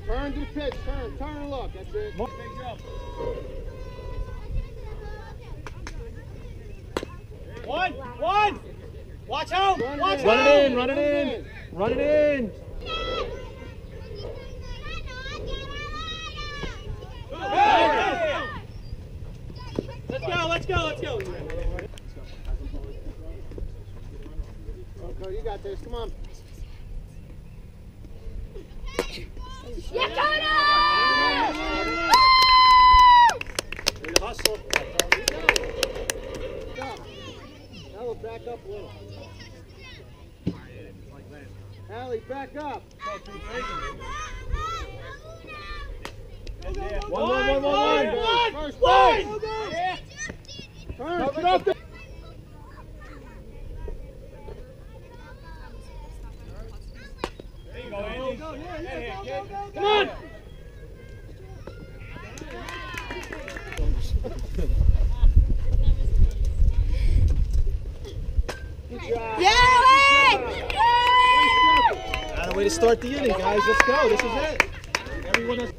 Turn to the pitch. Turn and look. That's it. Big jump. One. Watch out. Watch out. Run it in. Run it in. Run it in. Hey. Let's go. Okay, you got this. Come on. Yeah, Connor! Way to hustle. Now we'll back up a little. Allie, back up. One. First One. Turn. Get off the. There you go, Andy. Come on. Good job. Not a way to start the inning, guys. Let's go. This is it. Everyone has.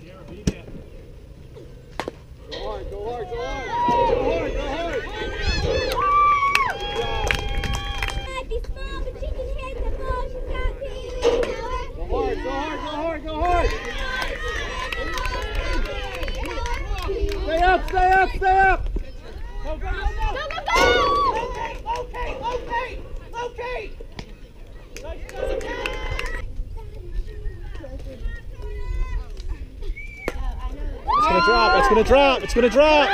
Go hard. Go hard. Good job. Go hard. Stay up. Go. Okay. It's gonna drop.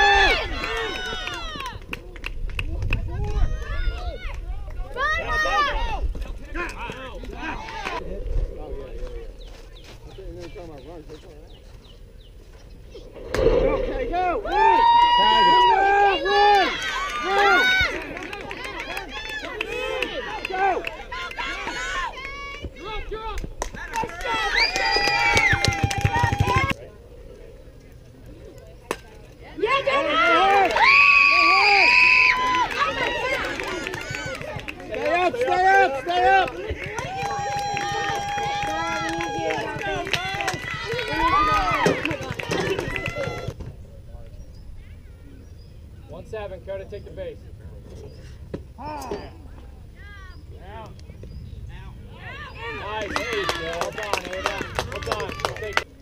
Okay, go. Run. Go. You're up. Stay up. 1-7, Coda, take the base. Nice, there you go. Well done, Ada. Well done. Take it.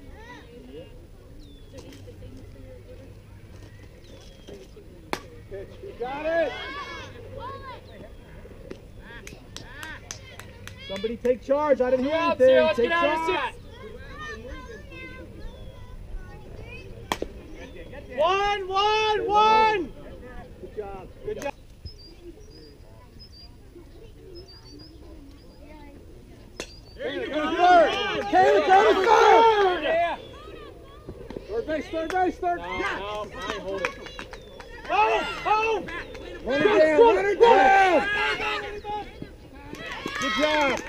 You got it. Somebody take charge. I didn't hear Let's anything. Take get out of charge. this. One. Good job. There you Go go. to third. Taylor, go to third. Yeah. Third base. No, I ain't hold it. Oh! Run her down. Good job.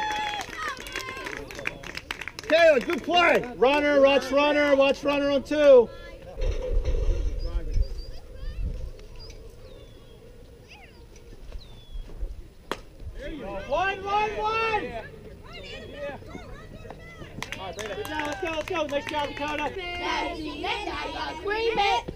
Taylor, good play. Runner, watch runner on 2. There you go. One. Yeah. All right, Brady. Good job. Let's go. Nice job, Dakota. Scream it!